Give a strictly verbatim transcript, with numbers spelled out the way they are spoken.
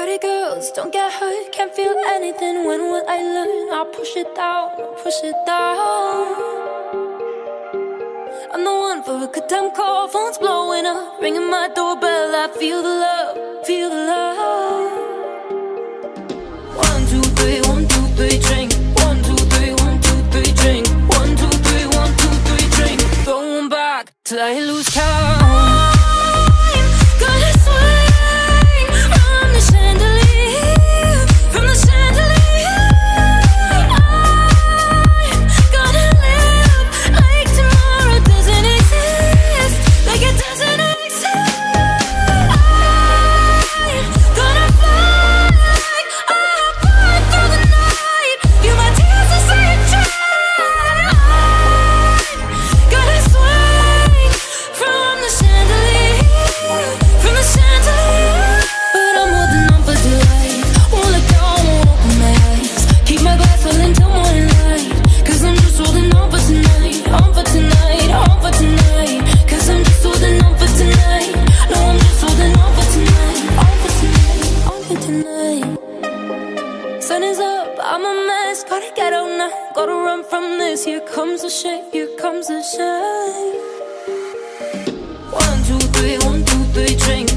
Party girls, don't get hurt, can't feel anything. When will I learn? I'll push it down, push it down. I'm the one for a good time call, phone's blowing up, ringing my doorbell. I feel the love, feel the love. One, two, three, one, two, three, drink. One, two, three, one, two, three, drink. One, two, three, one, two, three, drink. Going back till I lose count. I'm gonna swing from the chandelier, from the chandelier. I'm gonna live like tomorrow doesn't exist, like it doesn't exist. I'm gonna fly like a bird through the night. Feel my tears as I try. I'm gonna swing from the chandelier, from the chandelier. But I'm holding on for dear life. Won't let go, won't open my eyes. Keep my glass full until morning light. Cause I'm just holding on for tonight, on for tonight, on for tonight. Cause I'm just holding on for tonight. No, I'm just holding on for tonight, on for tonight, on for tonight. Sun is up, I'm a mess. Gotta get out now, gotta run from this. Here comes the shame, here comes the shame. One, two, three, one, two, three, drink.